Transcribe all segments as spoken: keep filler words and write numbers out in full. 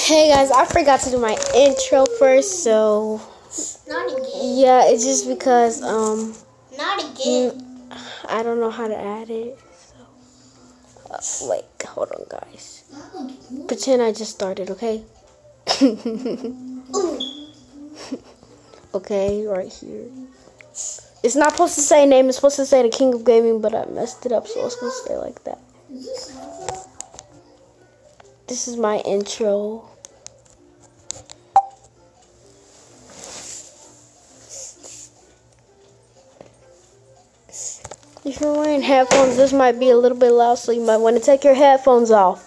Hey guys, I forgot to do my intro first, so Not again. yeah, it's just because um Not again. I don't know how to add it. So uh, wait, hold on, guys. Pretend I just started, okay? Okay, right here. It's not supposed to say name. It's supposed to say the King of Gaming, but I messed it up, so it's supposed to say like that. This is my intro. If you're wearing headphones, this might be a little bit loud, so you might want to take your headphones off.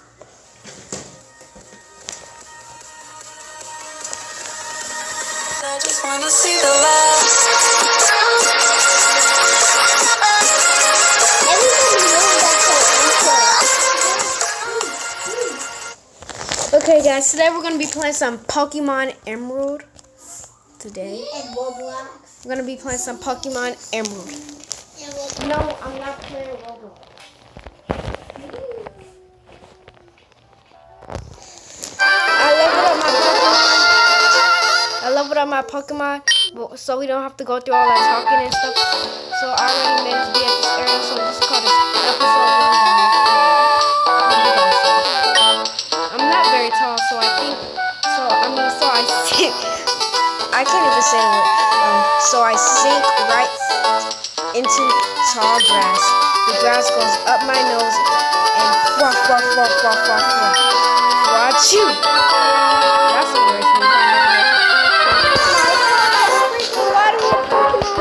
I just want to see the love. Okay, guys, today we're going to be playing some Pokemon Emerald. Today, And Roblox. we're going to be playing some Pokemon Emerald. And Roblox. No, I'm not playing Roblox. I leveled up my Pokemon. I leveled up my Pokemon, but- so we don't have to go through all that talking and stuff. So I already made us be at this area, so this is called this episode one, guys. I'm not very tall, so I think, so, I mean, so I think, I can't even say it, um, so I sink right into tall grass. The grass goes up my nose, and fluff, fluff, fluff, fluff, fluff, fluff. Watch you! That's a weird thing. Why do we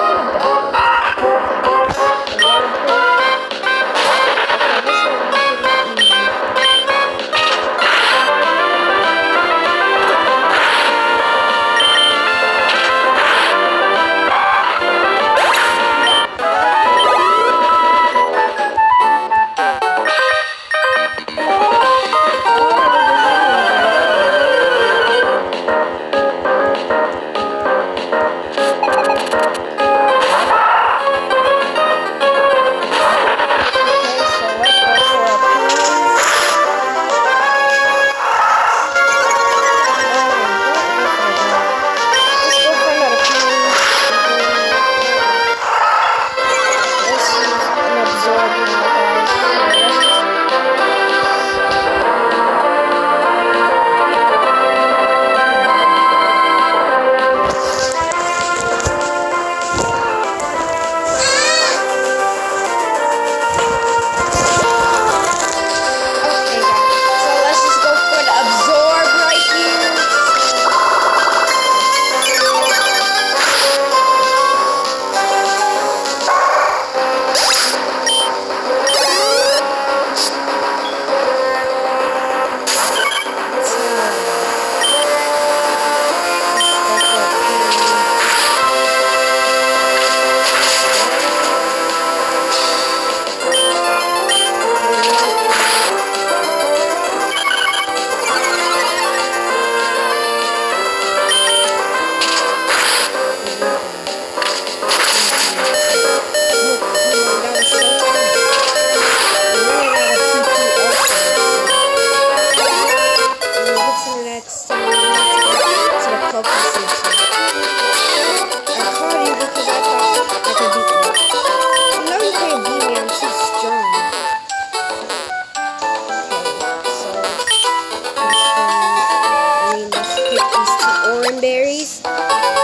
berries. I'm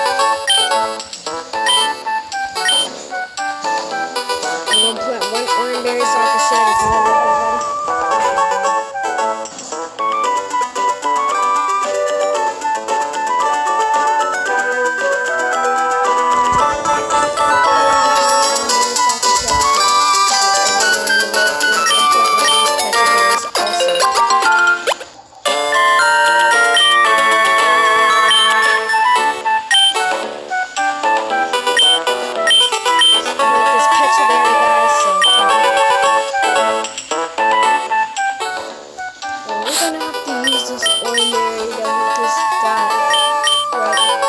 gonna plant one orange berry so I can share this with everybody.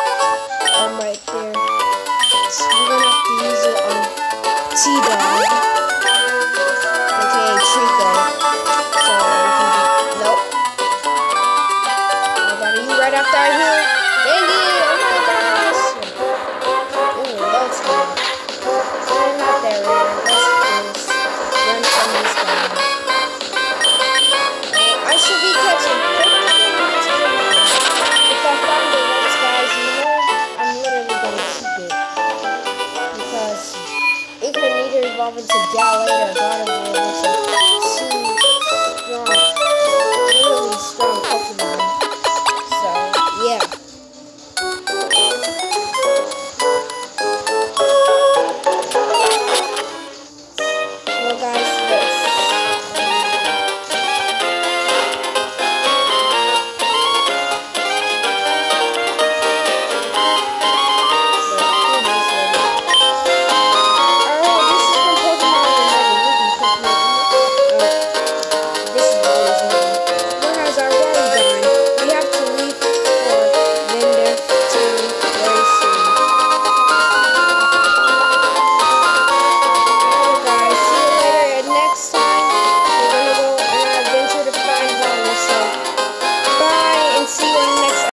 T-Dog.